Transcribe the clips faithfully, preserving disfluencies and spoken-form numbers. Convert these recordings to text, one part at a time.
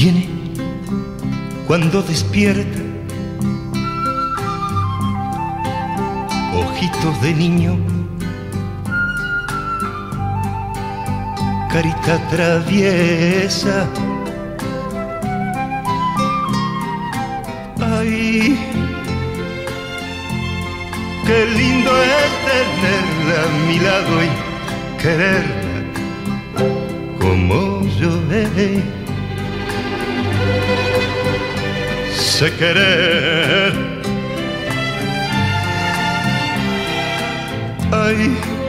Tiene cuando despierta ojitos de niño, carita traviesa. Ay, qué lindo es tenerla a mi lado y quererla como yo sé querer. Ay,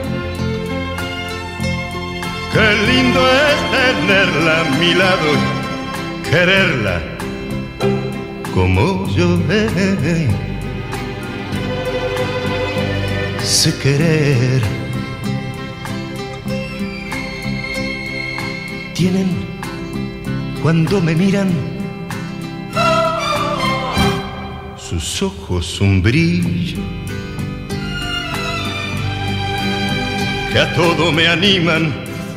qué lindo es tenerla a mi lado y quererla como yo sé querer. Tienen cuando me miran sus ojos un brillo que a todo me animan.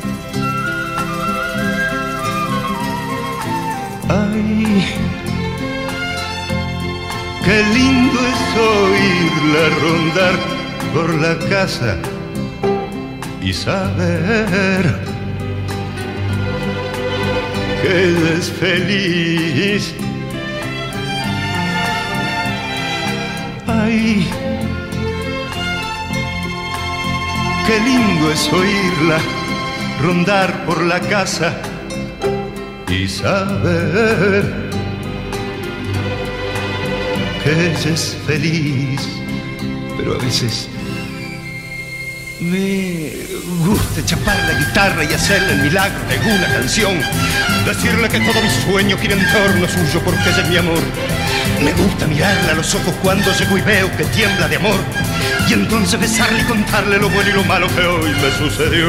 Ay, qué lindo es oírla rondar por la casa y saber que ella es feliz. Ay, qué lindo es oírla rondar por la casa y saber que ella es feliz. Pero a veces me gusta chapar la guitarra y hacerle el milagro de alguna canción, decirle que todo mi sueño gira en torno suyo porque ella es mi amor. Me gusta mirarle a los ojos cuando llego y veo que tiembla de amor, y entonces besarle y contarle lo bueno y lo malo que hoy me sucedió.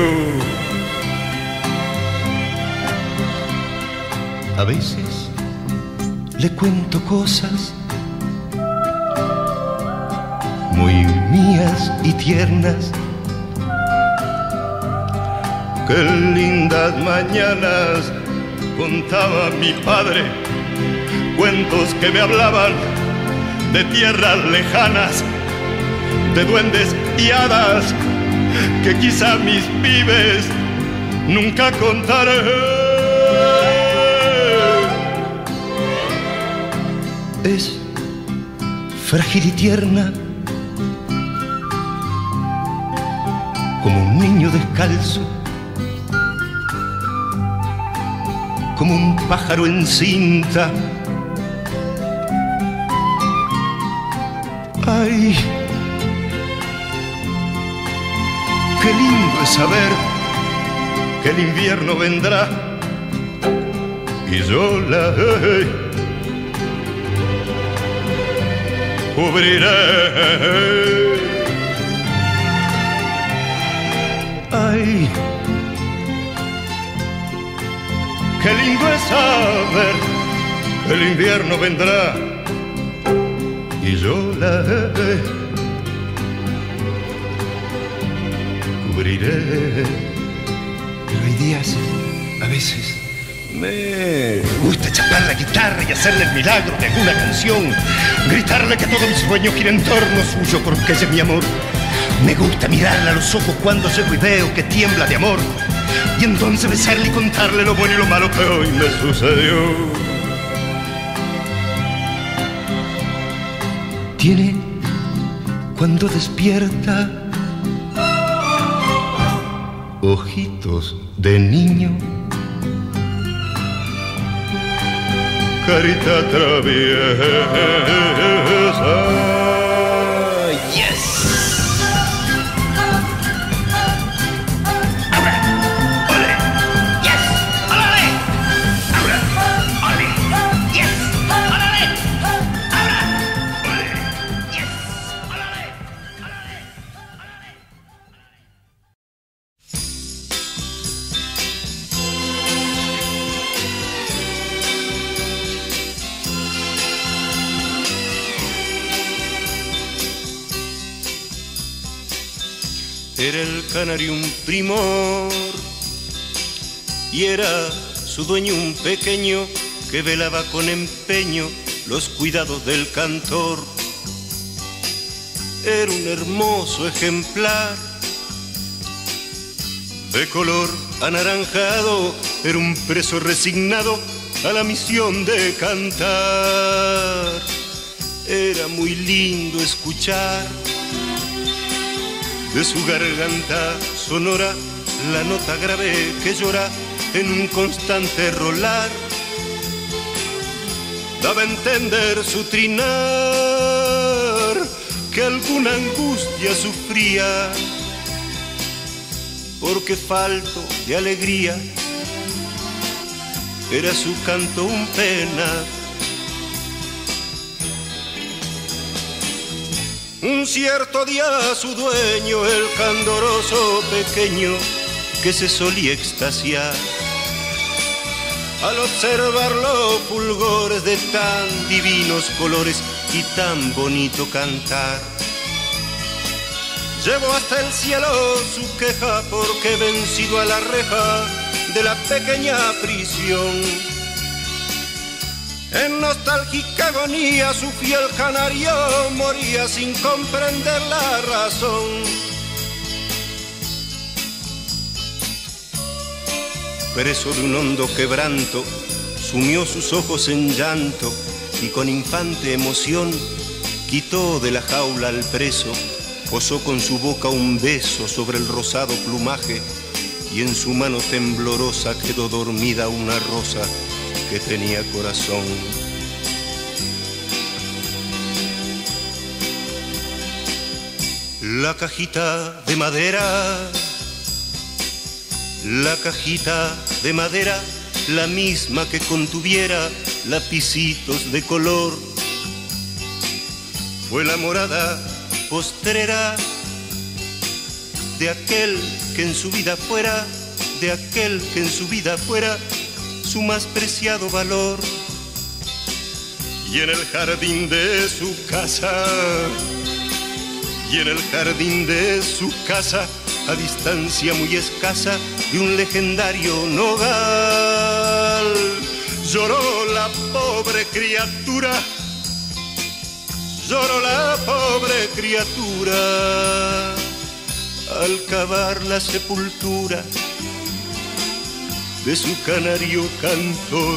A veces le cuento cosas muy mías y tiernas. Qué lindas mañanas contaba mi padre, cuentos que me hablaban de tierras lejanas, de duendes y hadas que quizá mis pibes nunca contaré. Es frágil y tierna como un niño descalzo, como un pájaro en cinta. Ay, qué lindo es saber que el invierno vendrá y yo la cubriré. Ay, qué lindo es saber que el invierno vendrá y yo la cubriré. Pero hay días, a veces, me gusta chapar la guitarra y hacerle el milagro de alguna canción, gritarle que todo mi sueño gira en torno suyo porque ella es mi amor. Me gusta mirarle a los ojos cuando llego y veo que tiembla de amor, y entonces besarle y contarle lo bueno y lo malo que hoy me sucedió. Tiene cuando despierta ojitos de niño, carita traviesa. Yes. Era el canario un primor y era su dueño un pequeño que velaba con empeño los cuidados del cantor. Era un hermoso ejemplar de color anaranjado, era un preso resignado a la misión de cantar. Era muy lindo escuchar de su garganta sonora la nota grave que llora en un constante rolar. Daba a entender su trinar que alguna angustia sufría, porque falto de alegría era su canto un pena. Un cierto día su dueño, el candoroso pequeño, que se solía extasiar al observar los fulgores de tan divinos colores y tan bonito cantar, llevó hasta el cielo su queja porque vencido a la reja de la pequeña prisión, en nostálgica agonía su fiel canario moría sin comprender la razón. Preso de un hondo quebranto, sumió sus ojos en llanto y con infante emoción quitó de la jaula al preso, posó con su boca un beso sobre el rosado plumaje y en su mano temblorosa quedó dormida una rosa que tenía corazón. La cajita de madera, la cajita de madera, la misma que contuviera lapicitos de color, fue la morada postrera de aquel que en su vida fuera, de aquel que en su vida fuera su más preciado valor. Y en el jardín de su casa, y en el jardín de su casa, a distancia muy escasa de un legendario nogal, lloró la pobre criatura, lloró la pobre criatura al cavar la sepultura de su canario cantor.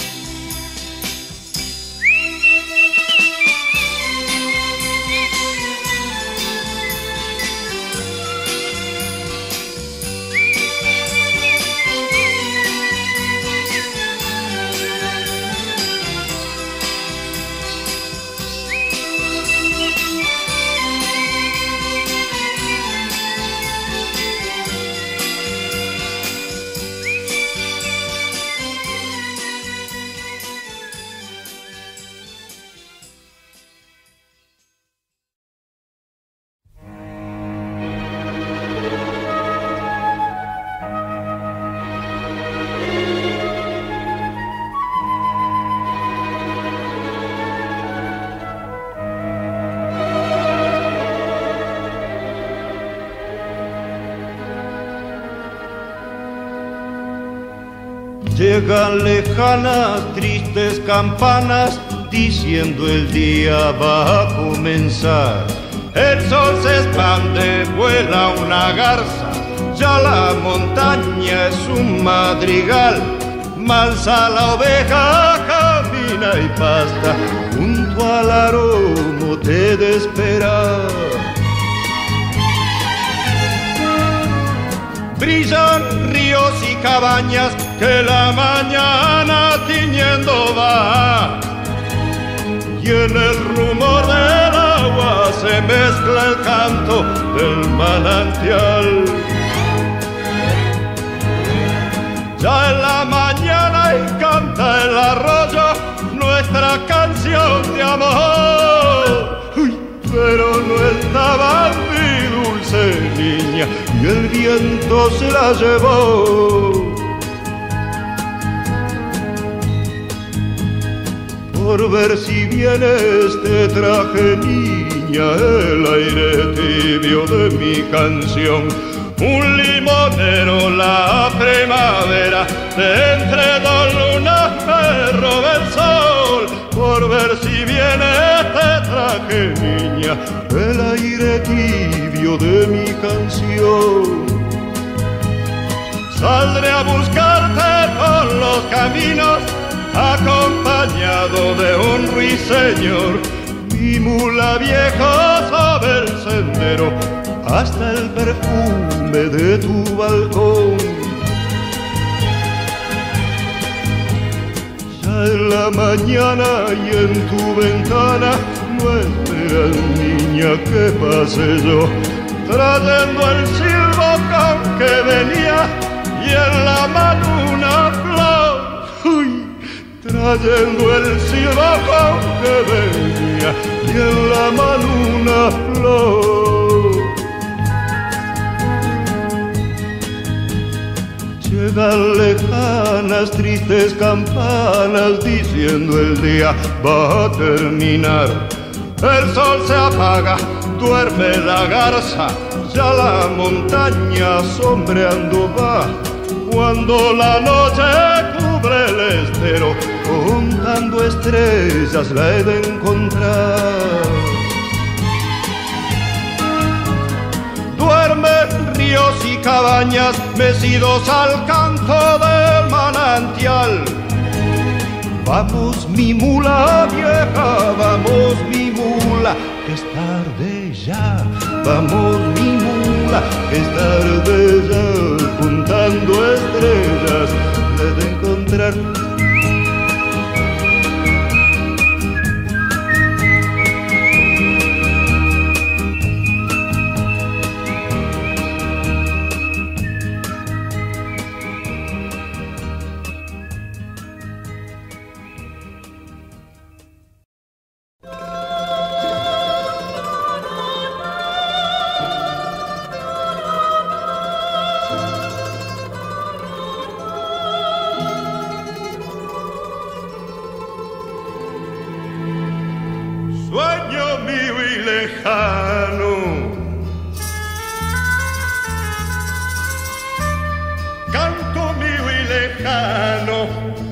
Llegan lejanas, tristes campanas, diciendo el día va a comenzar. El sol se expande, vuela una garza, ya la montaña es un madrigal. Mansa la oveja, camina y pasta, junto al aromo te de esperar. Brillan ríos y cabañas que la mañana tiñendo va, y en el rumor del agua se mezcla el canto del manantial. Ya en la mañana y canta el arroyo nuestra canción de amor. Uy, pero no estaba mi dulce niña y el viento se la llevó. Por ver si vienes te traje, niña, el aire tibio de mi canción. Un limonero la primavera, de entre dos lunas me robé por ver si viene te traje, niña, el aire tibio de mi canción. Saldré a buscarte por los caminos, acompañado de un ruiseñor, mi mula vieja sobre el sendero, hasta el perfume de tu balcón. Ya en la mañana y en tu ventana no esperas, niña, que pase yo, trayendo el silbo con que venía y en la mano una flor. Uy, trayendo el silbo con que venía y en la mano una flor. Llegan lejanas, tristes campanas diciendo el día va a terminar. El sol se apaga, duerme la garza, ya la montaña sombreando va. Cuando la noche cubre el estero, contando estrellas la he de encontrar. Duermen ríos y cabañas mecidos al canto del manantial. Vamos mi mula vieja, vamos mi mula, que es tarde ya. Vamos mi mula, que es tarde ya, juntando estrellas he de encontrar. Sueño mío y lejano, canto mío y lejano,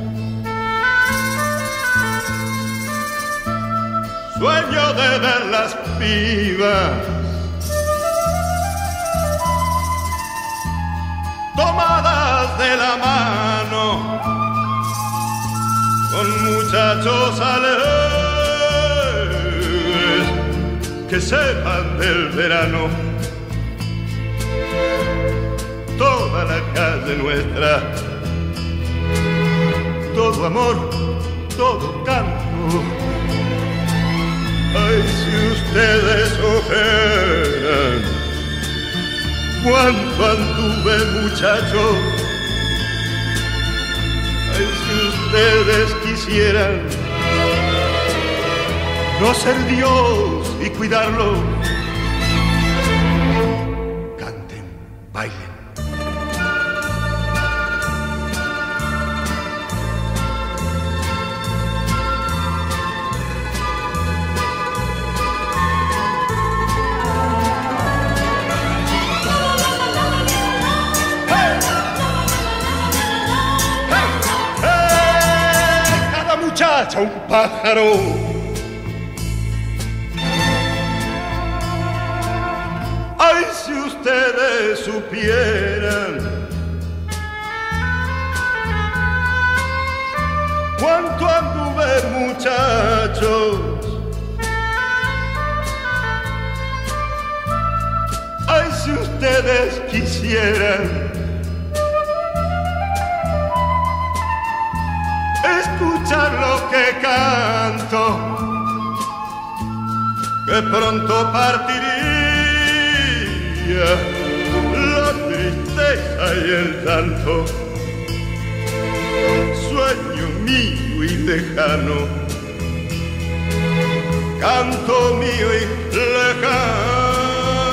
sueño de ver las pibas tomadas de la mano con muchachos alegres que sepan del verano. Toda la calle nuestra, todo amor, todo canto. Ay, si ustedes ojeran cuánto anduve, muchachos. Ay, si ustedes quisieran no ser Dios y cuidarlo, canten, bailen. ¡Hey! ¡Hey! ¡Hey! Cada muchacha un pájaro. Ay, si ustedes supieran cuánto anduve, muchachos. Ay, si ustedes quisieran escuchar lo que canto, que pronto partiría la tristeza y el llanto. Sueño mío y lejano, canto mío y lejano,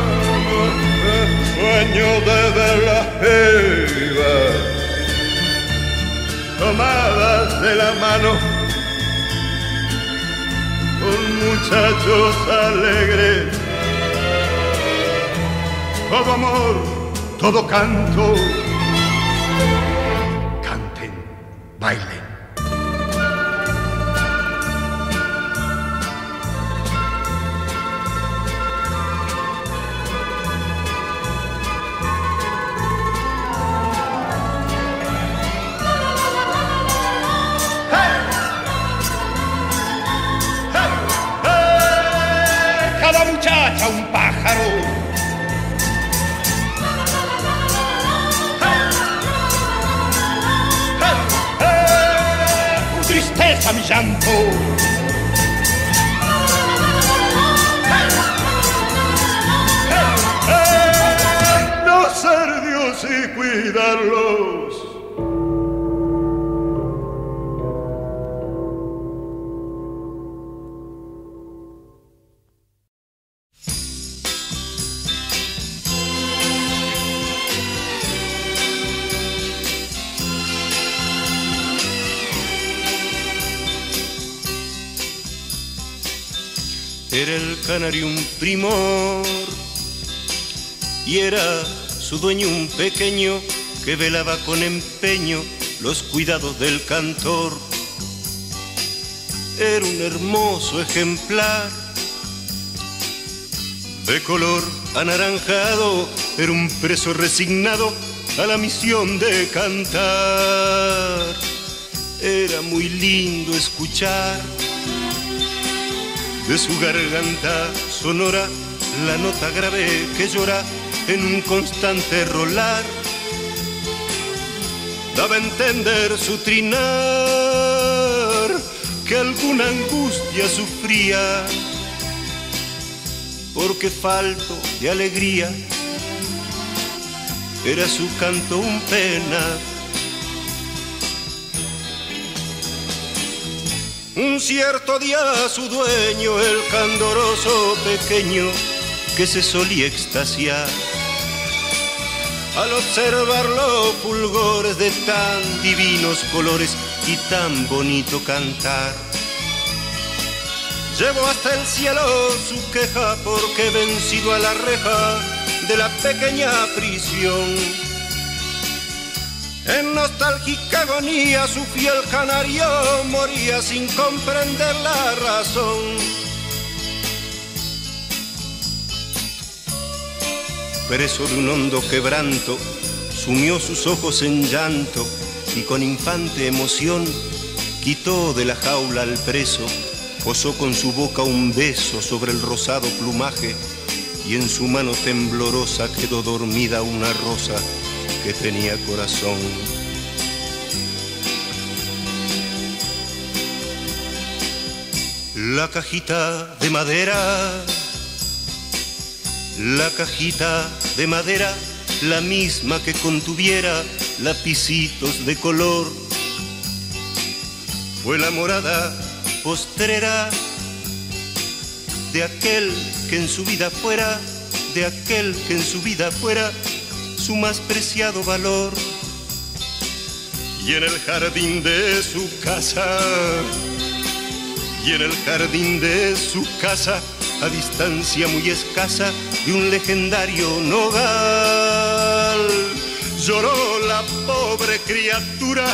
sueño de ver las pibas tomadas de la mano con muchachos alegres. Todo amor, todo canto, canten, bailen. cesa mi llanto. No ser Dios y cuidarlos. Era el canario un primor y era su dueño un pequeño que velaba con empeño los cuidados del cantor. Era un hermoso ejemplar de color anaranjado, era un preso resignado a la misión de cantar. Era muy lindo escuchar de su garganta sonora la nota grave que llora en un constante rolar. Daba a entender su trinar que alguna angustia sufría, porque falto de alegría era su canto un pena. Un cierto día su dueño, el candoroso pequeño, que se solía extasiar al observar los fulgores de tan divinos colores y tan bonito cantar, llevó hasta el cielo su queja porque vencido a la reja de la pequeña prisión, en nostálgica agonía su fiel canario moría sin comprender la razón. Preso de un hondo quebranto, sumió sus ojos en llanto y con infante emoción quitó de la jaula al preso, posó con su boca un beso sobre el rosado plumaje y en su mano temblorosa quedó dormida una rosa que tenía corazón. La cajita de madera, la cajita de madera, la misma que contuviera lapicitos de color, fue la morada postrera de aquel que en su vida fuera, de aquel que en su vida fuera su más preciado valor. Y en el jardín de su casa, y en el jardín de su casa, a distancia muy escasa de un legendario nogal, lloró la pobre criatura,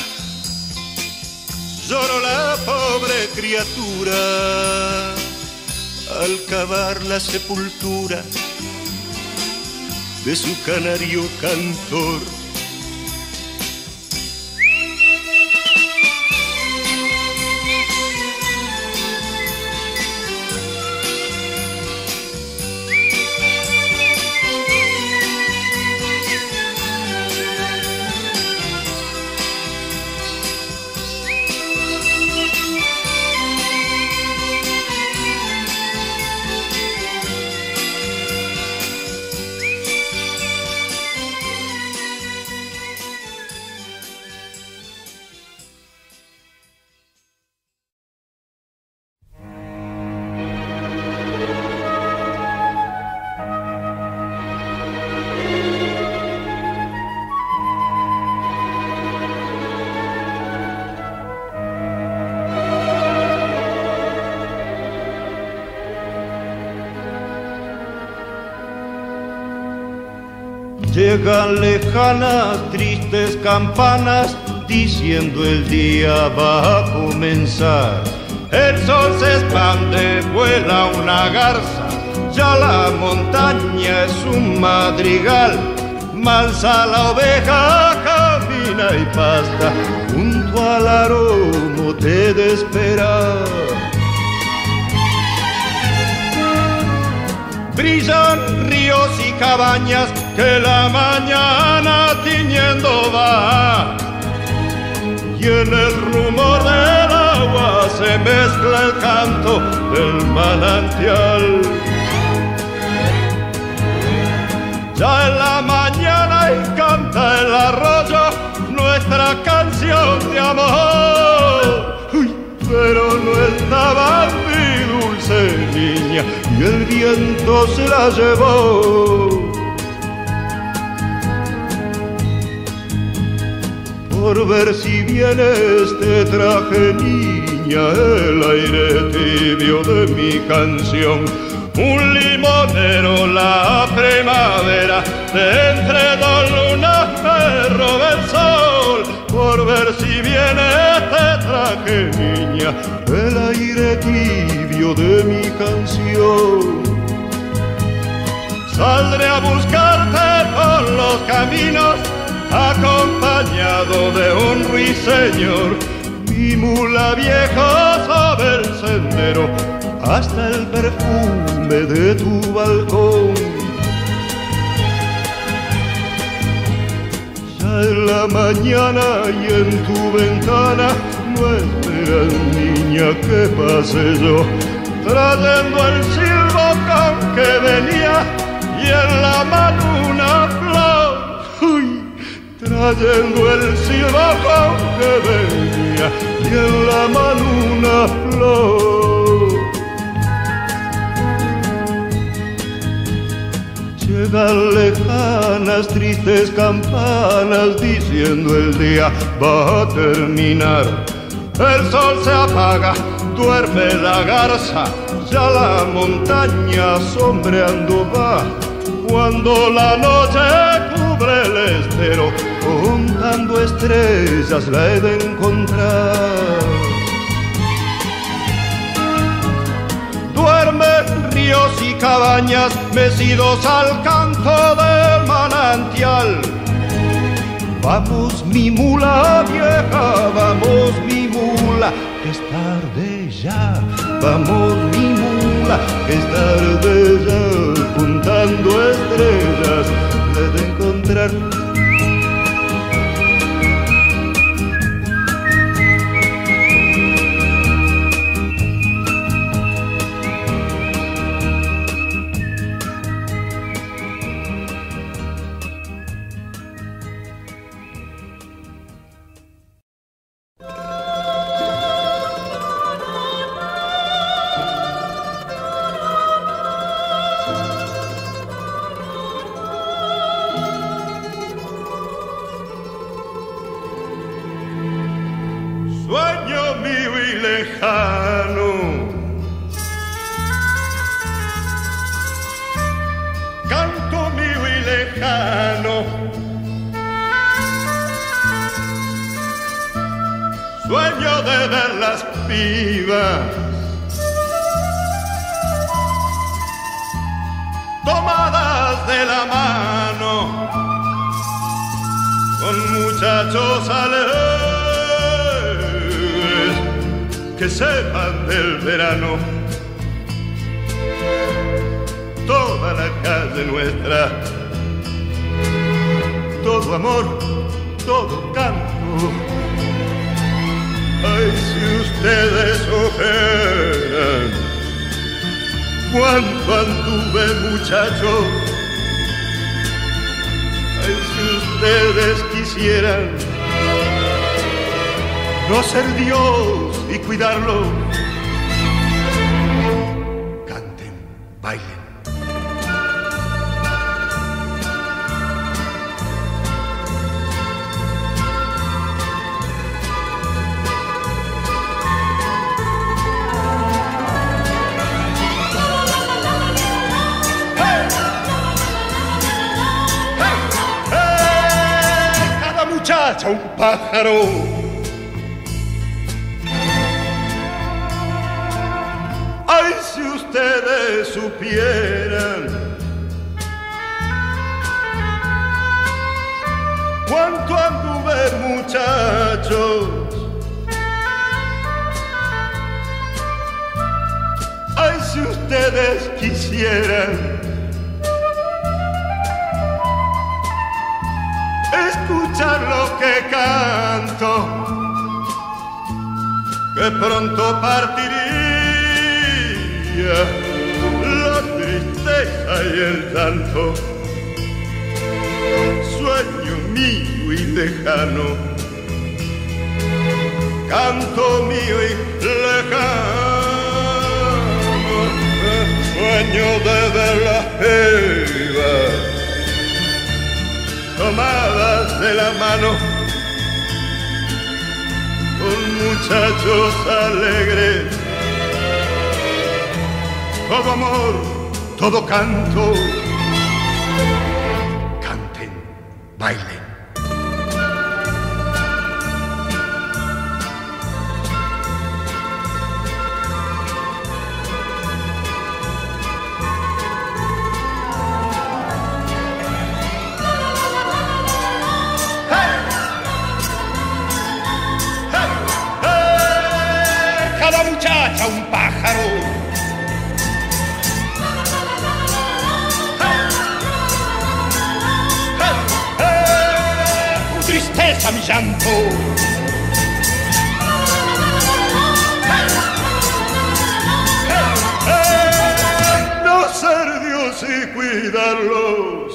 lloró la pobre criatura al cavar la sepultura de su canario cantor. Llegan lejanas, tristes campanas, diciendo el día va a comenzar. El sol se expande, vuela una garza, ya la montaña es un madrigal. Mansa la oveja, camina y pasta, junto al aromo te de esperar. Brillan ríos y cabañas que la mañana tiñendo va, y en el rumor del agua mezcla el canto del manantial. Ya en la mañana y canta el arroyo nuestra canción de amor. Uy, pero no estaba mi dulce niña y el viento se la llevó. Por ver si vienes te traje, niña, el aire tibio de mi canción. Un limonero la primavera, de entre dos lunas me roba el sol. Por ver si vienes te traje, niña, el aire tibio de mi canción. Saldré a buscarte por los caminos, acompañado de un ruiseñor. Mi mula vieja sabe el sendero, hasta el perfume de tu balcón. Ya en la mañana y en tu ventana no esperas, niña, que pase yo, trayendo el silbo con que venía y en la mano una flor. Uy, trayendo el silbo con que venía y en la mano una flor. Llegan lejanas, tristes campanas, diciendo el día va a terminar. El sol se apaga, duerme la garza, ya la montaña sombreando va. Cuando la noche cubre el estero, contando estrellas la he de encontrar. Duermen ríos y cabañas mecidos al canto del manantial. Vamos mi mula vieja, vamos mi mula, que es tarde ya. Vamos mi mula, que es tarde ya. Contando estrellas la he de encontrar. Sueño mío y lejano, canto mío y lejano, sueño de ver las pibas tomadas de la mano con muchachos alegres que sepan del verano. Toda la calle nuestra, todo amor, todo canto. Ay, si ustedes supieran cuánto anduve, muchachos. Ay, si ustedes quisieran no ser Dios y cuidarlo. Canten, bailen. ¡Hey! ¡Hey! ¡Hey! Cada muchacha un pájaro. Ay, si ustedes supieran cuánto anduve, muchachos. Ay, si ustedes quisieran escuchar lo que canto, que pronto partiría. La tristeza y el llanto, sueño mío y lejano, canto mío y lejano, sueño de las pibas tomadas de la mano con muchachos alegres, todo amor, todo canto. Canten, bailen. Cada muchacha un pájaro, tu tristeza mi llanto, no ser Dios y cuidarlos.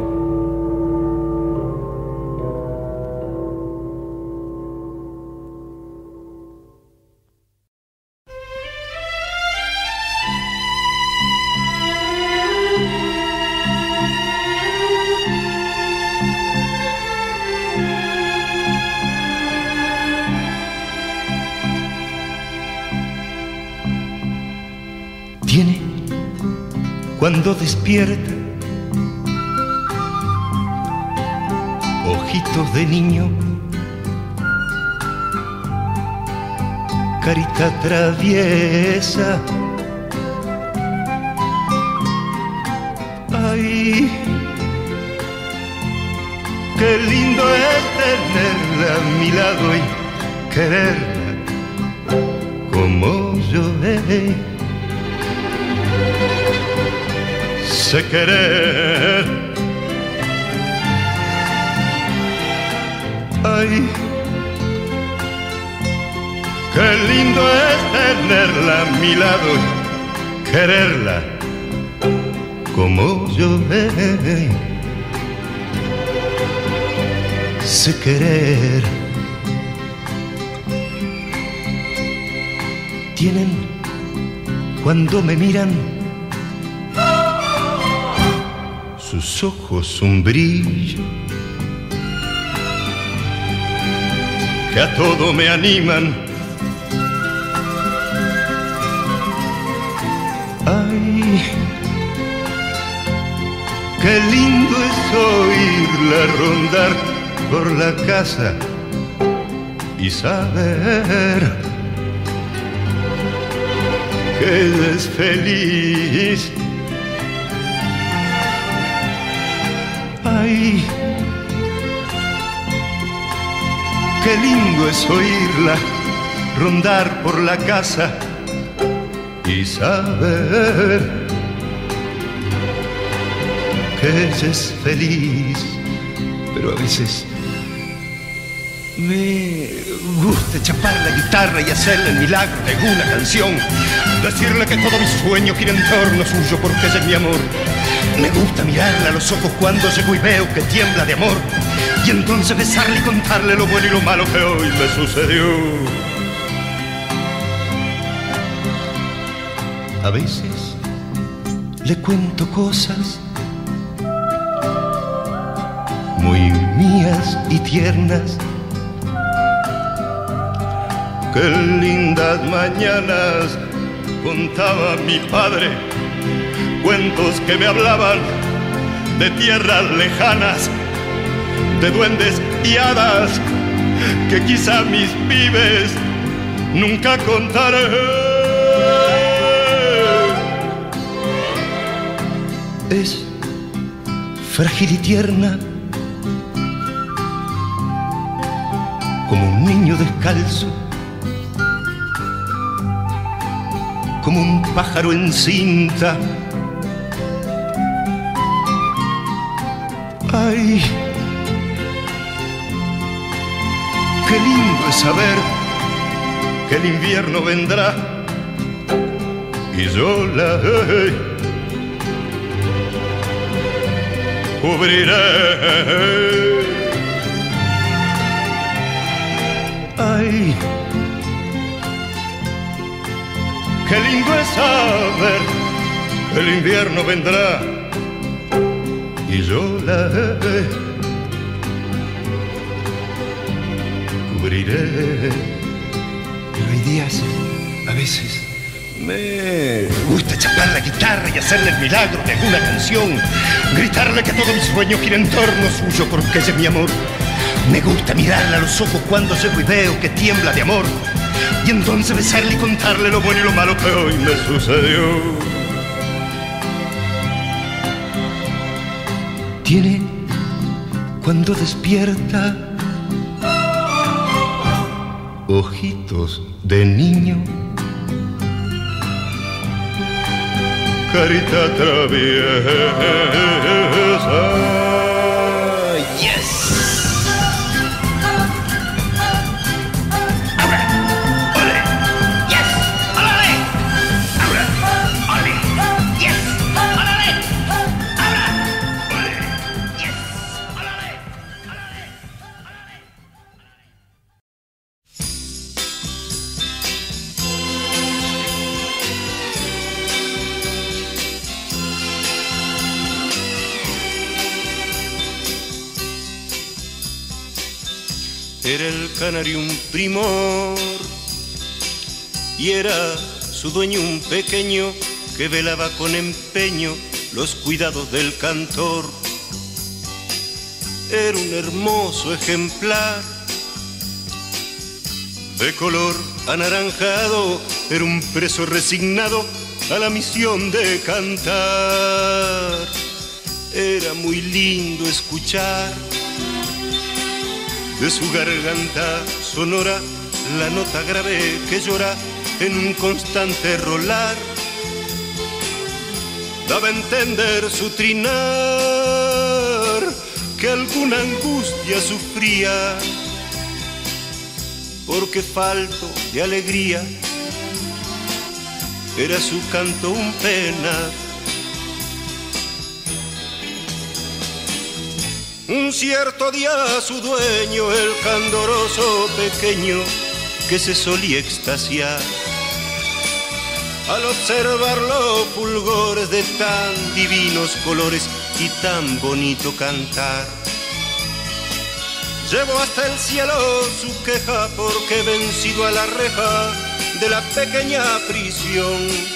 tiene cuando despierta ojitos de niño, carita traviesa. Ay, qué lindo es tenerla a mi lado y quererla como yo he. Sé querer. Ay, qué lindo es tenerla a mi lado y quererla como yo he. Sé querer. Tienen cuando me miran sus ojos un brillo que a todo me animan. Ay, qué lindo es oírla rondar por la casa y saber que ella es feliz. Ay, qué lindo es oírla rondar por la casa y saber que ella es feliz. Pero a veces me gusta chapar la guitarra y hacerle el milagro de una canción, decirle que todo mi sueño gira en torno suyo porque ella es mi amor. Me gusta mirarle a los ojos cuando llego y veo que tiembla de amor, y entonces besarle y contarle lo bueno y lo malo que hoy me sucedió. A veces le cuento cosas muy mías y tiernas. Qué lindas mañanas contaba mi padre, cuentos que me hablaban de tierras lejanas, de duendes y hadas que quizá mis pibes nunca contaré. Es frágil y tierna como un niño descalzo, como un pájaro en cinta. Ay, qué lindo es saber que el invierno vendrá y yo la eh, cubriré. Ay, qué lindo es saber que el invierno vendrá y yo la eh, cubriré. Pero hay días, a veces, me gusta chapar la guitarra y hacerle el milagro de alguna canción, gritarle que todo mi sueño gira en torno suyo porque ella es mi amor. Me gusta mirarle a los ojos cuando llego y veo que tiembla de amor, y entonces besarle y contarle lo bueno y lo malo que hoy me sucedió. Tiene, cuando despierta, ojitos de niño, carita traviesa. Yes. Era el canario un primor y era su dueño un pequeño que velaba con empeño los cuidados del cantor. Era un hermoso ejemplar de color anaranjado, era un preso resignado a la misión de cantar. Era muy lindo escuchar de su garganta sonora la nota grave que llora en un constante rolar. Daba a entender su trinar que alguna angustia sufría, porque falto de alegría era su canto un pena. Un cierto día su dueño, el candoroso pequeño, que se solía extasiar al observar los fulgores de tan divinos colores y tan bonito cantar. Llevó hasta el cielo su queja porque vencido a la reja de la pequeña prisión,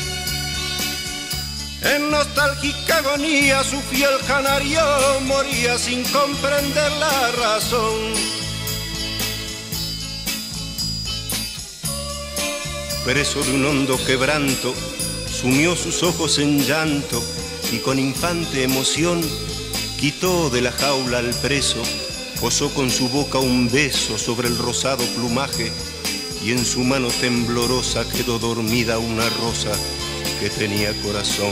en nostálgica agonía su fiel canario moría sin comprender la razón. Preso de un hondo quebranto, sumió sus ojos en llanto y con infante emoción quitó de la jaula al preso, posó con su boca un beso sobre el rosado plumaje y en su mano temblorosa quedó dormida una rosa que tenía corazón.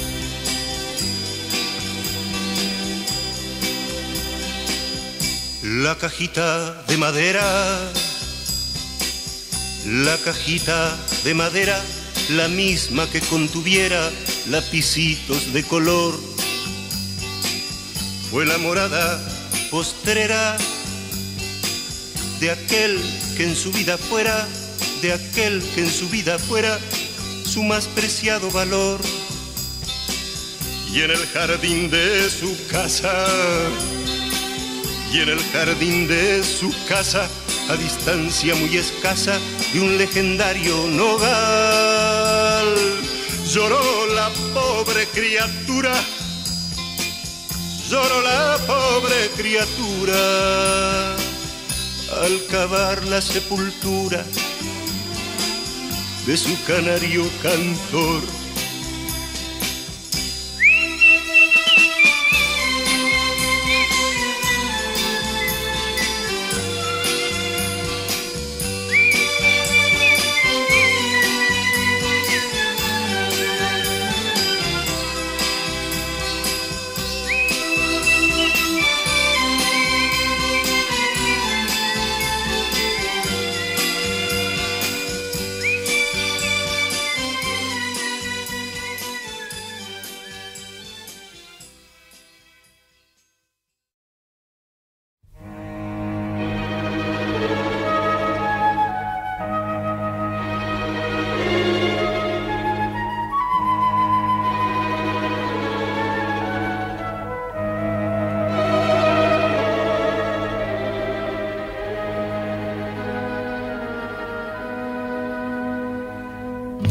La cajita de madera, la cajita de madera, la misma que contuviera lapicitos de color, fue la morada postrera de aquel que en su vida fuera, de aquel que en su vida fuera su más preciado valor. Y en el jardín de su casa, y en el jardín de su casa, a distancia muy escasa de un legendario nogal, lloró la pobre criatura, lloró la pobre criatura al cavar la sepultura de su canario cantor.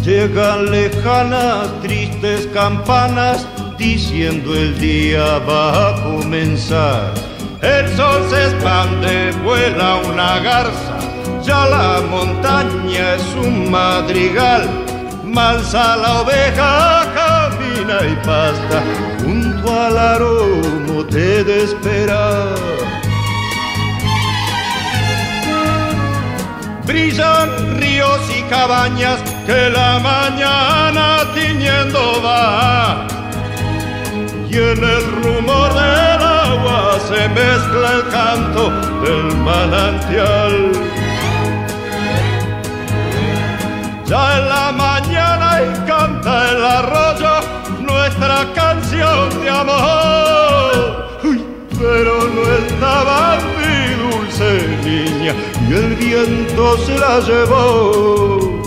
Llegan lejanas, tristes campanas, diciendo el día va a comenzar. El sol se expande, vuela una garza, ya la montaña es un madrigal. Mansa la oveja, camina y pasta, junto al aromo te de esperar. Brillan ríos y cabañas que la mañana tiñendo va, y en el rumor del agua se mezcla el canto del manantial. Ya en la mañana y canta el arroyo nuestra canción de amor. Uy, pero no estaba mi dulce niña y el viento se la llevó.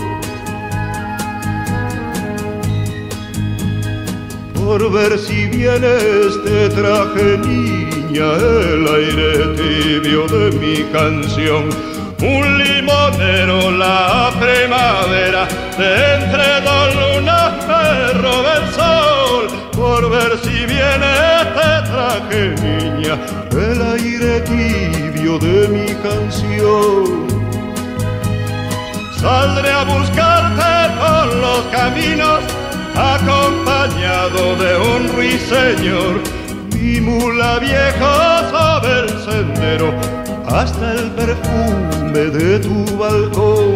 Por ver si vienes te traje, niña, el aire tibio de mi canción. Un limonero la primavera, de entre dos lunas me roba el sol. Por ver si vienes te traje, niña, el aire tibio de mi canción. Saldré a buscarte por los caminos, acompañado de un ruiseñor. Mi mula vieja sabe el sendero, hasta el perfume de tu balcón.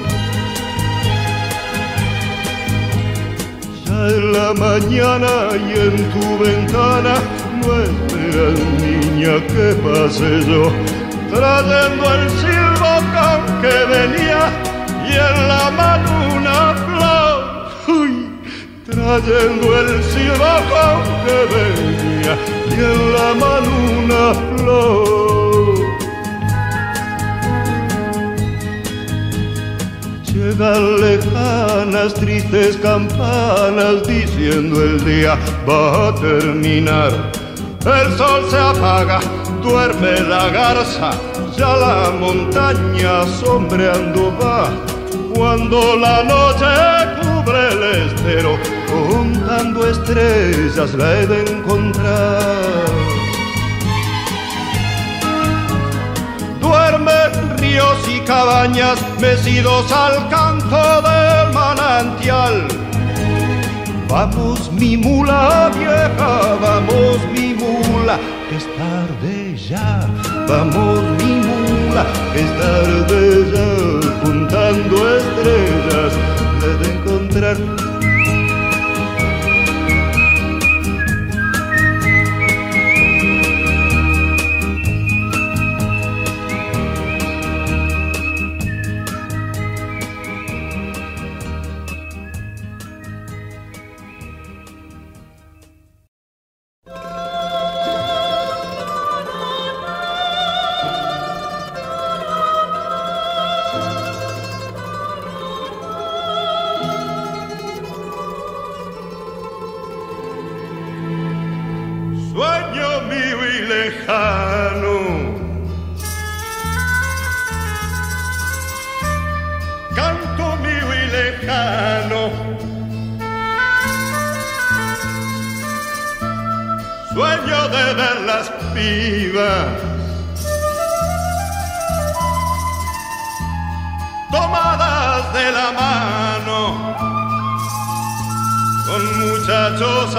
Ya en la mañana y en tu ventana no esperas, niña, que pase yo, trayendo el silbo con que venía y en la mano una flor. Uy, trayendo el silbo con que venía y en la mano una flor. Llegan lejanas, tristes campanas, diciendo el día va a terminar. El sol se apaga, duerme la garza, ya la montaña sombreando va. Cuando la noche cubre el estero, contando estrellas la he de encontrar. Duermen ríos y cabañas mecidos al canto del manantial. Vamos mi mula vieja, vamos mi mula, que es tarde ya. Vamos mi mula, que es tarde ya. Juntando estrellas he de encontrar. Canto mío y lejano, sueño de ver las pibas tomadas de la mano con muchachos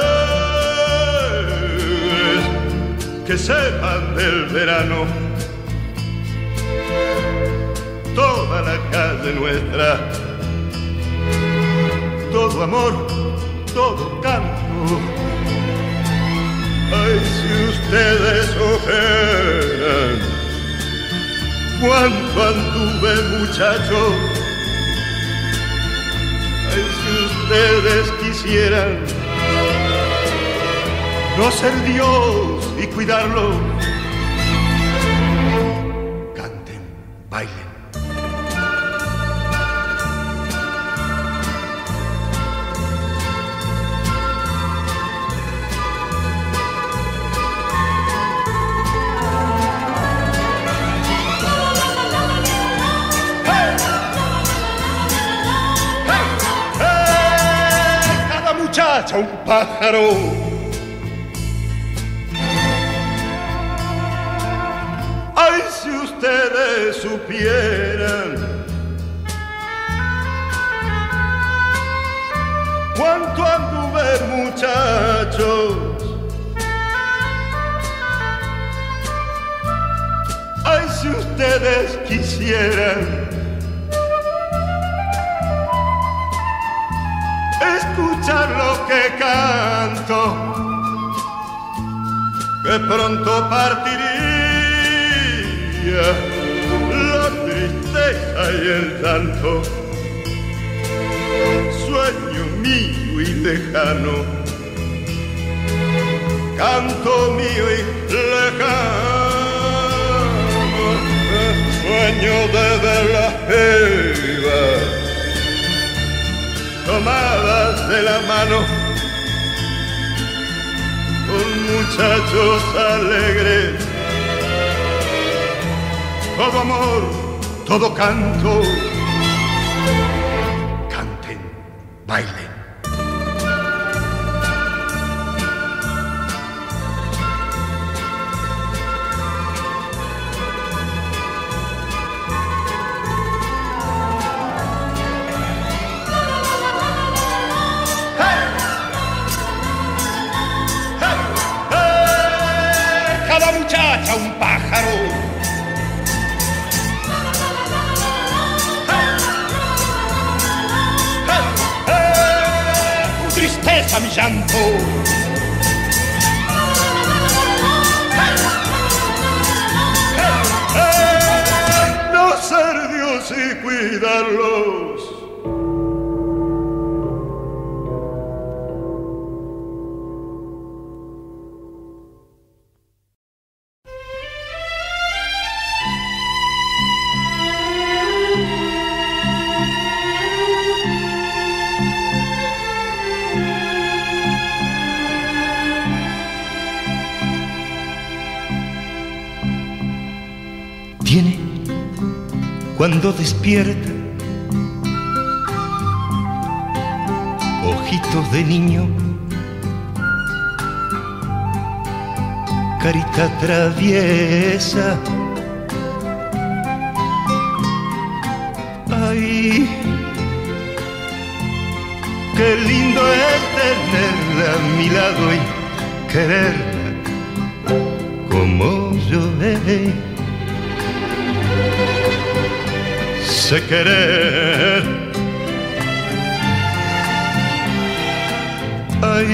alegres que sepan del verano. Toda la calle nuestra, todo amor, todo canto. Ay, si ustedes ojeran cuánto anduve, muchachos. Ay, si ustedes quisieran no ser Dios y cuidarlo. Canten, bailen. Hey! muchacha, un pájaro. Ay, si ustedes supieran cuánto anduve, muchachos. Ay, si ustedes quisieran escuchar lo que canto, que pronto partiría la tristeza y el llanto. Sueño mío y lejano, canto mío y lejano, sueño desde las pibas tomadas de la mano con muchachos alegres. Todo amor, todo canto. Canten, bailen. Un pájaro. Tu tristeza, mi llanto. No ser Dios y cuidarlos. Tiene cuando despierta ojitos de niño, carita traviesa. Ay, qué lindo es tenerla a mi lado y quererla como yo he. Sé querer. Ay,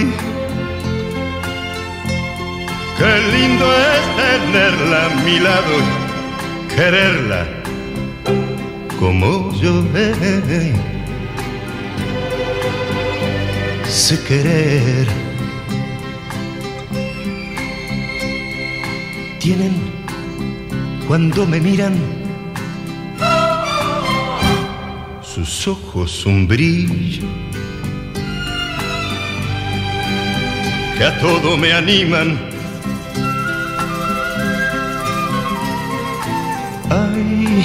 qué lindo es tenerla a mi lado y quererla como yo he. Sé querer. Tienen cuando me miran sus ojos un brillo que a todo me animan. Ay,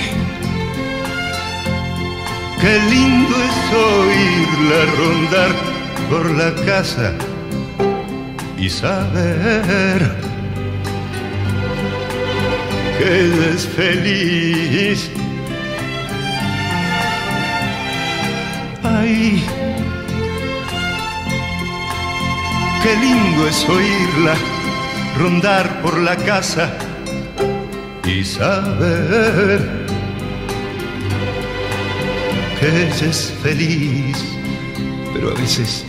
qué lindo es oírla rondar por la casa y saber que ella es feliz. Ay, qué lindo es oírla rondar por la casa y saber que ella es feliz. Pero a veces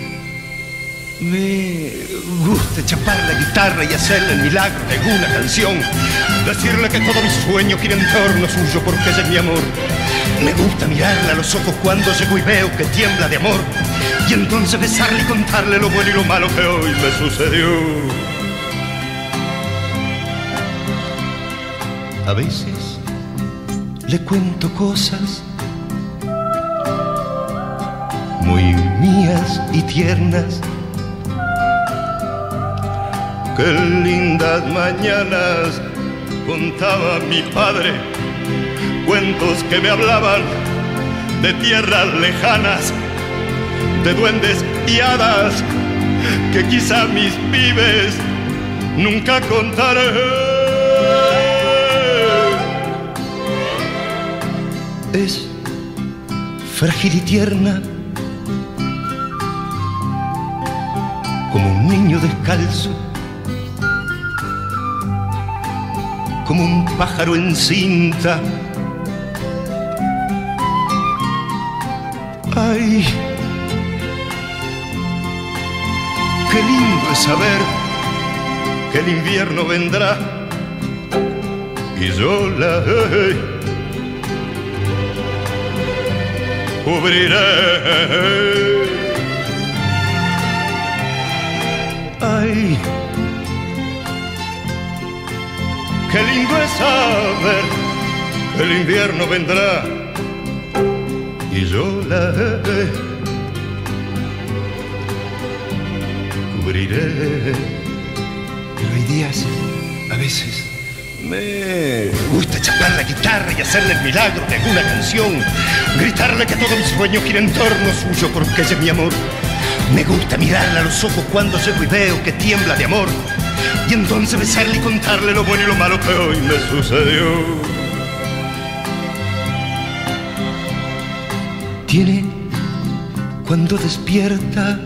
me gusta chapar la guitarra y hacerle el milagro de una canción, decirle que todo mi sueño gira en torno suyo porque ella es mi amor. Me gusta mirarle a los ojos cuando llego y veo que tiembla de amor, y entonces besarle y contarle lo bueno y lo malo que hoy me sucedió. A veces le cuento cosas muy mías y tiernas. Qué lindas mañanas contaba mi padre, cuentos que me hablaban de tierras lejanas, de duendes y hadas que quizá mis pibes nunca contaré. Es frágil y tierna como un niño descalzo, como un pájaro en cinta. Ay, qué lindo es saber que el invierno vendrá y yo la cubriré. Ay, qué lindo es saber que el invierno vendrá y yo la cubriré. Pero hay días, a veces, me gusta chapar la guitarra y hacerle el milagro de alguna canción, gritarle que todo mi sueño gira en torno suyo porque ella es mi amor. Me gusta mirarle a los ojos cuando llego y veo que tiembla de amor, y entonces besarle y contarle lo bueno y lo malo que hoy me sucedió. Tiene cuando despierta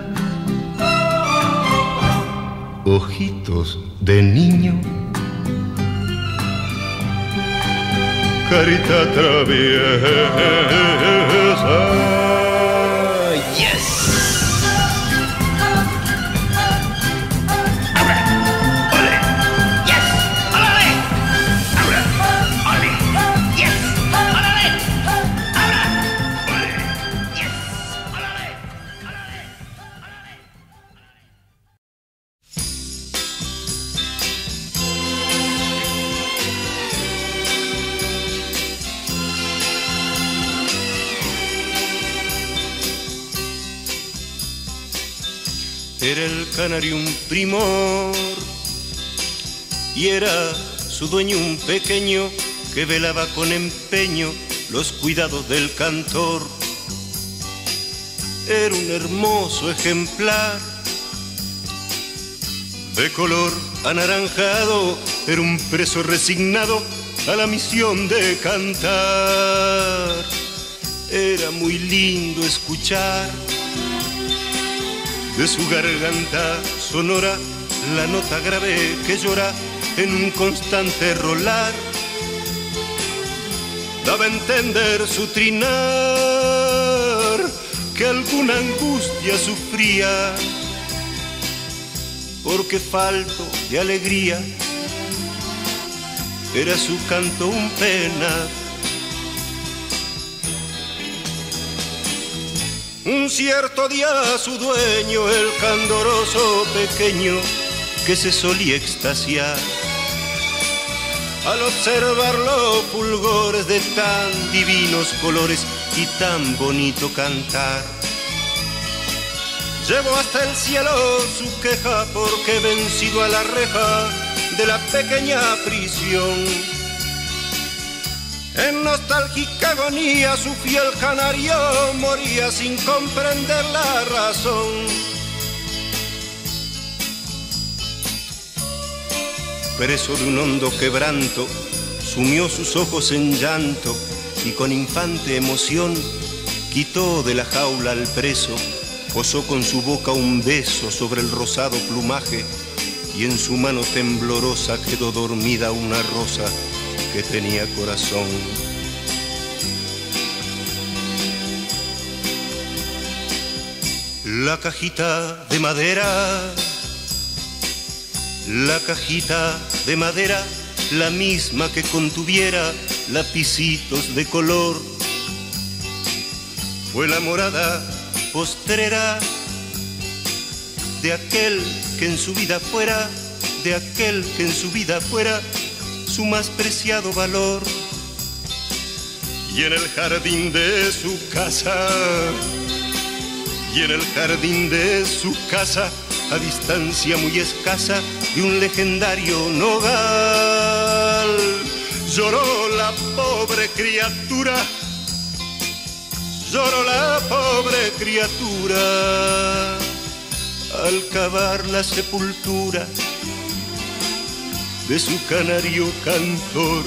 ojitos de niño, carita traviesa. Era el canario un primor y era su dueño un pequeño que velaba con empeño los cuidados del cantor. Era un hermoso ejemplar de color anaranjado, era un preso resignado a la misión de cantar. Era muy lindo escuchar de su garganta sonora la nota grave que llora en un constante rolar. Daba a entender su trinar que alguna angustia sufría, porque falto de alegría era su canto un pena. Un cierto día su dueño, el candoroso pequeño, que se solía extasiar al observar los fulgores de tan divinos colores y tan bonito cantar, llevó hasta el cielo su queja porque vencido a la reja de la pequeña prisión, en nostálgica agonía su fiel canario moría sin comprender la razón. Preso de un hondo quebranto, sumió sus ojos en llanto y con infante emoción quitó de la jaula al preso, posó con su boca un beso sobre el rosado plumaje y en su mano temblorosa quedó dormida una rosa que tenía corazón. La cajita de madera, la cajita de madera, la misma que contuviera lapicitos de color, fue la morada postrera de aquel que en su vida fuera, de aquel que en su vida fuera su más preciado valor. Y en el jardín de su casa, y en el jardín de su casa, a distancia muy escasa de un legendario nogal, lloró la pobre criatura, lloró la pobre criatura al cavar la sepultura de su canario cantor.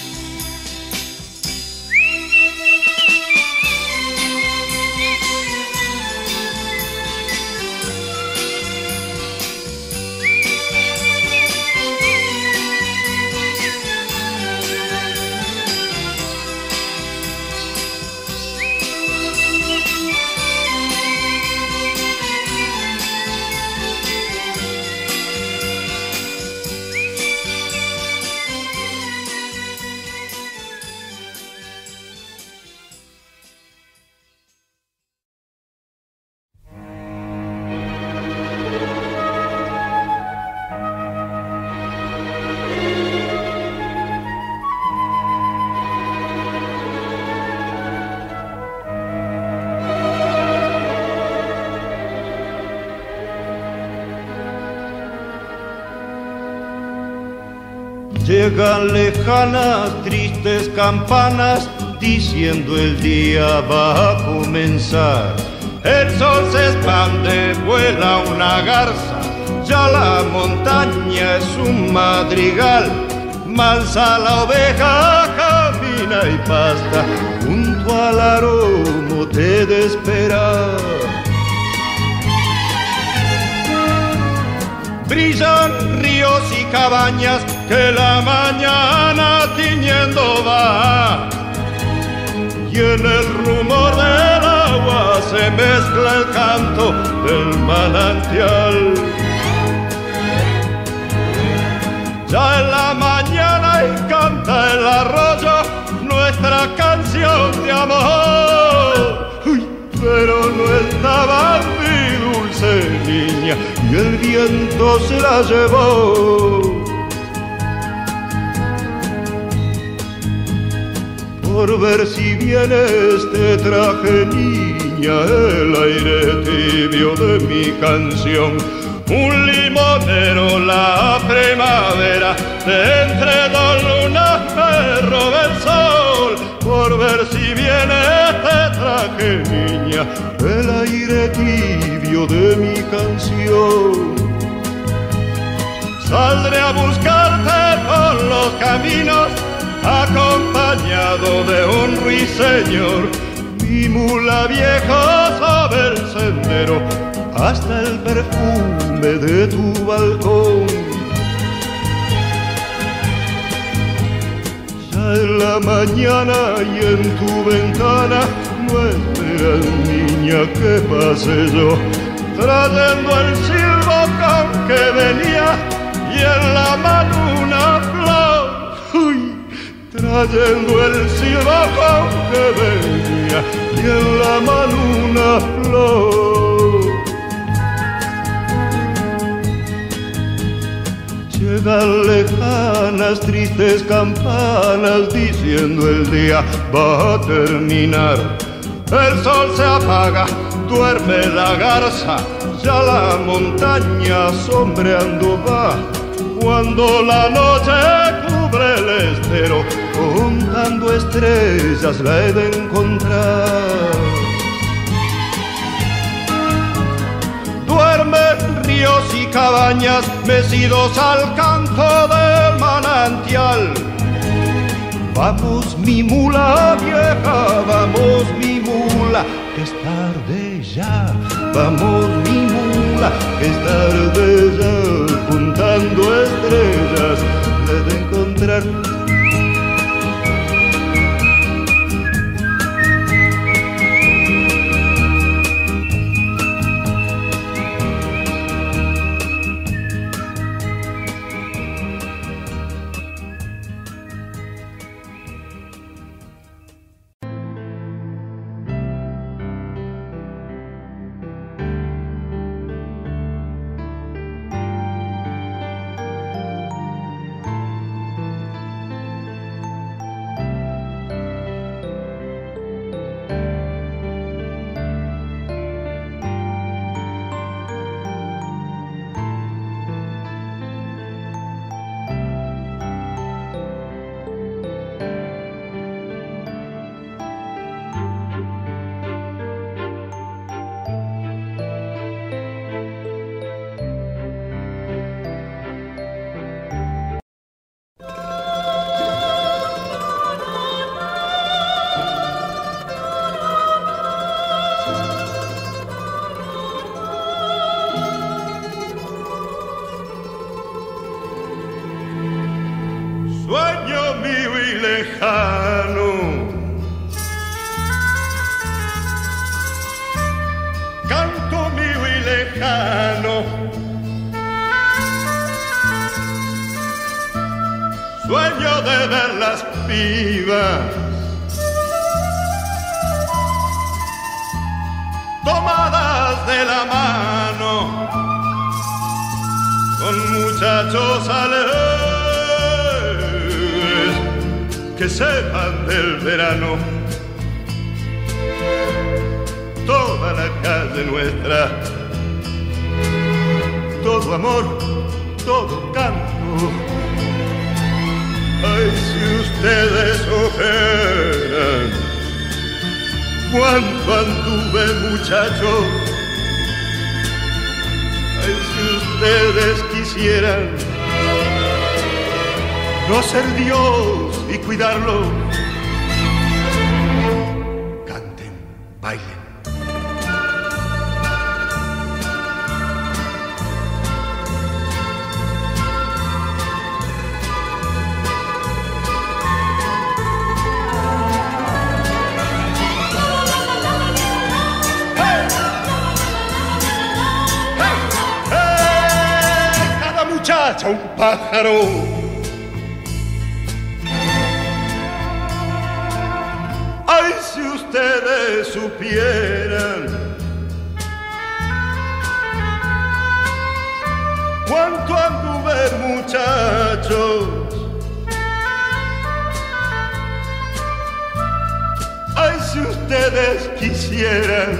Llegan lejanas, tristes campanas, diciendo el día va a comenzar. El sol se expande, vuela una garza, ya la montaña es un madrigal. Mansa la oveja, camina y pasta, junto al aromo te de esperar. Brillan ríos y cabañas que la mañana tiñendo va, y en el rumor del agua se mezcla el canto del manantial. Ya en la mañana y canta el arroyo nuestra canción de amor. Uy, pero no estaba mi dulce niña y el viento se la llevó. Por ver si vienes te traje, niña, el aire tibio de mi canción. Un limonero la primavera, de entre dos lunas me roba el sol. Por ver si vienes te traje, niña, el aire tibio de mi canción. Saldré a buscarte por los caminos, acompañado de un ruiseñor. Mi mula vieja sabe el sendero hasta el perfume de tu balcón. Ya en la mañana y en tu ventana no esperas, niña, que pase yo, trayendo el silbo con que venía y en la mano una flor. Uy, trayendo el silbo con que venía y en la mano una flor. Llegan lejanas, tristes campanas, diciendo el día va a terminar. El sol se apaga, duerme la garza, ya la montaña sombreando va. Cuando la noche cubre el estero, contando estrellas la he de encontrar. Duermen ríos y cabañas mecidos al canto del manantial. Vamos mi mula vieja, vamos mi mula, que es tarde ya. Vamos mi mula, que es tarde ya. Juntando estrellas la he de encontrar. de ver las pibas tomadas de la mano con muchachos alegres que sepan del verano. Toda la calle nuestra, todo amor, todo canto. Ay, si ustedes ojeran cuánto anduve, muchachos. Ay, si ustedes quisieran no ser Dios y cuidarlo. Canten, bailen. Un pájaro, ay, si ustedes supieran cuánto anduve, muchachos. Ay, si ustedes quisieran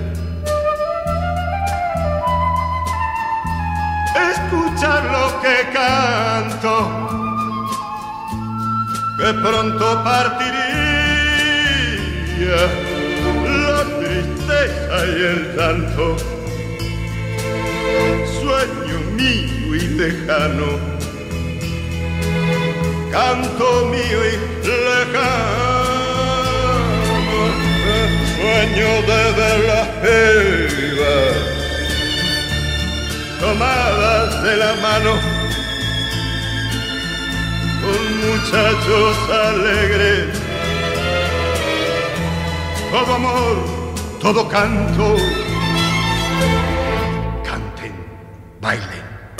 escuchar lo que canto, que pronto partiría la tristeza y el llanto. Sueño mío y lejano, canto mío y lejano, sueño de ver las pibas tomadas de la mano con muchachos alegres. Todo amor, todo canto. Canten, bailen.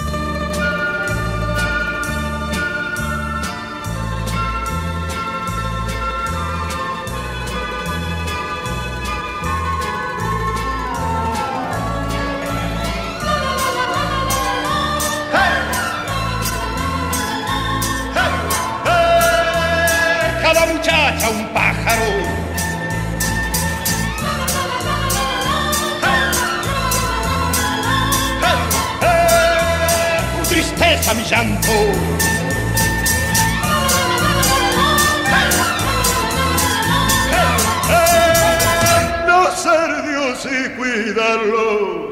Muchacha, un pájaro, tu tristeza, mi llanto. No ser Dios y cuidarlos.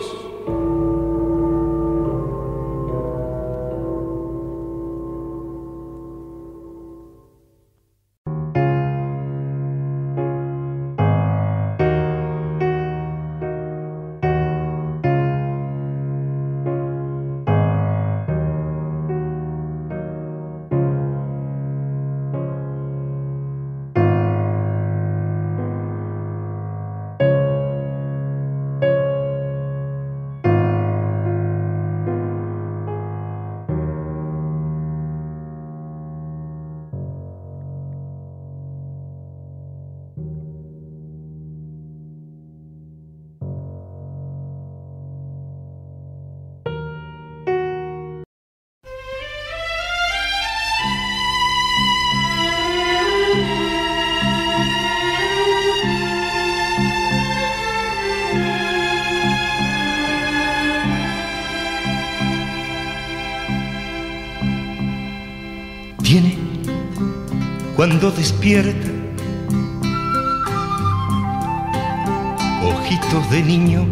Tiene cuando despierta ojitos de niño,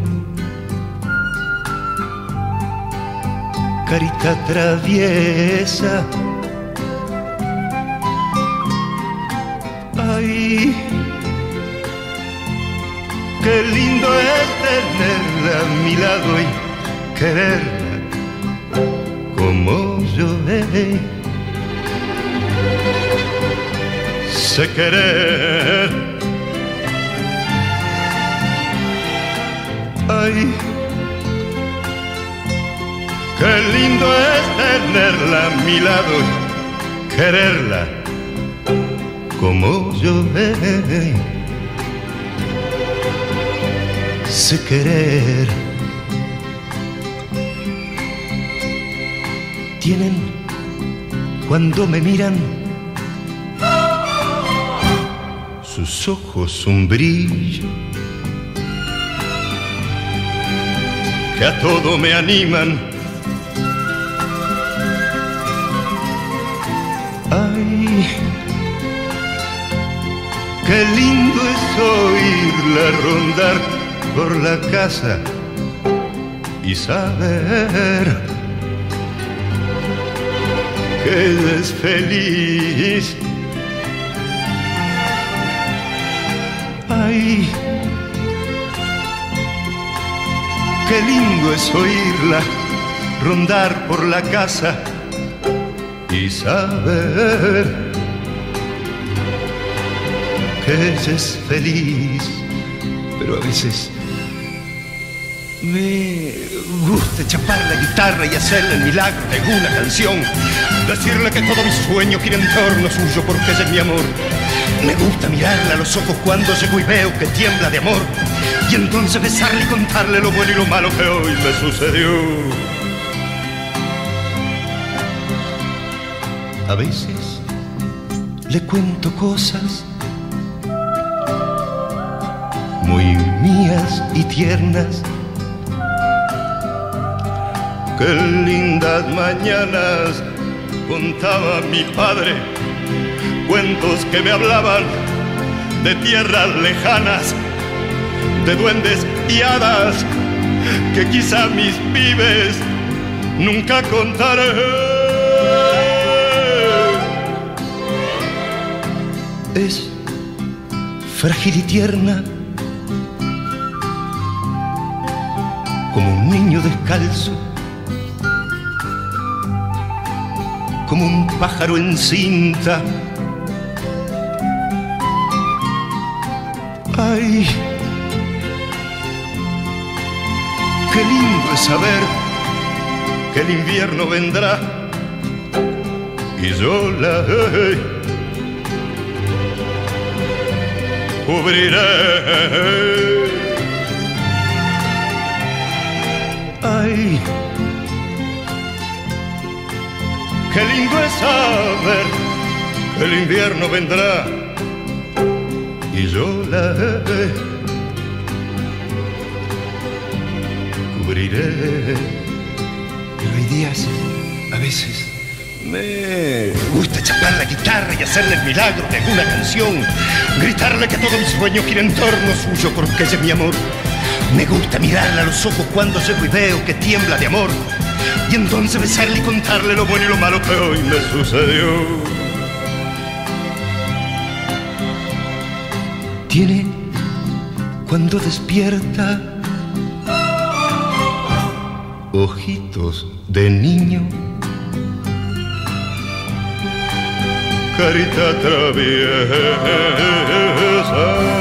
carita traviesa. Ay, qué lindo es tenerla a mi lado y quererla como yo he. Sé querer. Ay, qué lindo es tenerla a mi lado y quererla como yo eh, sé querer. Tienen, cuando me miran, sus ojos un brillo que a todo me animan. Ay, qué lindo es oírla rondar por la casa y saber que ella es feliz. Ay, qué lindo es oírla rondar por la casa y saber que ella es feliz. Pero a veces me gusta chapar la guitarra y hacerle el milagro de una canción, decirle que todo mi sueño gira en torno suyo porque ella es mi amor. Me gusta mirarle a los ojos cuando llego y veo que tiembla de amor, y entonces besarle y contarle lo bueno y lo malo que hoy me sucedió. A veces le cuento cosas muy mías y tiernas. Qué lindas mañanas contaba mi padre, cuentos que me hablaban de tierras lejanas, de duendes y hadas que quizá mis pibes nunca contaré. Es frágil y tierna como un niño descalzo, como un pájaro en cinta. Ay, qué lindo es saber que el invierno vendrá y yo la cubriré. Ay, qué lindo es saber que el invierno vendrá y yo la cubriré. Pero hay días, a veces, me gusta chapar la guitarra y hacerle el milagro de alguna canción, gritarle que todo mi sueño gira en torno suyo porque ella es mi amor. Me gusta mirarle a los ojos cuando llego y veo que tiembla de amor, y entonces besarle y contarle lo bueno y lo malo que hoy me sucedió. Tiene, cuando despierta, ojitos de niño, carita traviesa.